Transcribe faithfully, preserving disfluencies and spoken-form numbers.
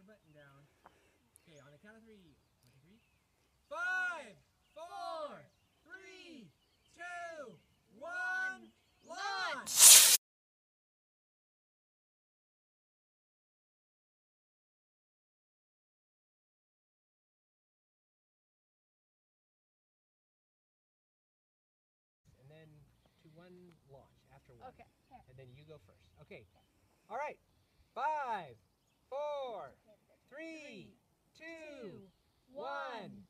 button down. Okay, on the count of three. One, two, three. Five, four, three, two, one, launch! And then to one launch after one. Okay. And then you go first. Okay. All right. Five, four, three, two, one.